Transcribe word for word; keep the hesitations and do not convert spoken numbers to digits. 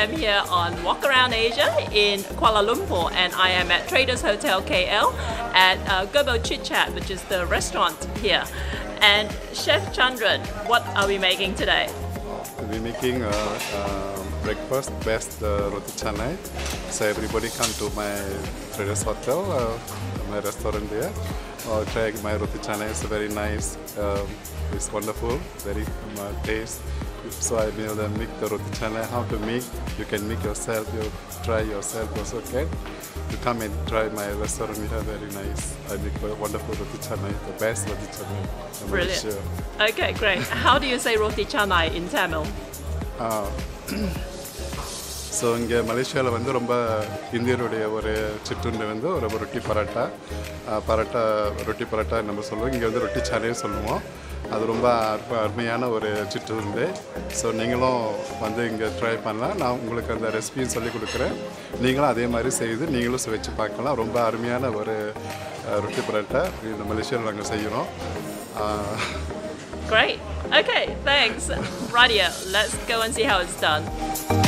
am here on Walk Around Asia in Kuala Lumpur, and I am at Traders Hotel K L at uh, Gerbo Chit Chat, which is the restaurant here. And Chef Chandran, what are we making today? We're making a, a breakfast, best uh, roti canai. So everybody come to my Traders Hotel, uh, my restaurant there. Uh, try my roti canai. It's very nice. Um, it's wonderful, very um, taste. So I will uh, make the roti canai. How to make? You can make yourself. You try yourself also. Okay. You come and try my restaurant. We have very nice. I make a wonderful roti canai, the best roti canai. I'm Brilliant. Sure. Okay, great. How do you say roti canai in Tamil? Uh, so இங்கே மலேசியாவில் வந்து ரொம்ப இந்தியருடைய ஒரு சிற்றுண்டி வந்து ஒரு ரொட்டி பரோட்டா பரோட்டா ரொட்டி பரோட்டா நம்ம சொல்லுவோம். இங்கே வந்து ரொட்டி சாலையே சொல்லுவோம். அது ரொம்ப அற்ப அருமையான ஒரு சிற்றுண்டி. ஸோ நீங்களும் வந்து இங்கே ட்ரை பண்ணலாம். நான் உங்களுக்கு அந்த ரெசிபியும் சொல்லிக் கொடுக்குறேன். நீங்களும் அதே மாதிரி செய்து நீங்களும் சுவைச்சு பார்க்கலாம். ரொம்ப அருமையான ஒரு ரொட்டி பரோட்டா இந்த மலேசியாவில் நாங்கள் செய்கிறோம். Great. Okay, thanks. Right here, let's go and see how it's done.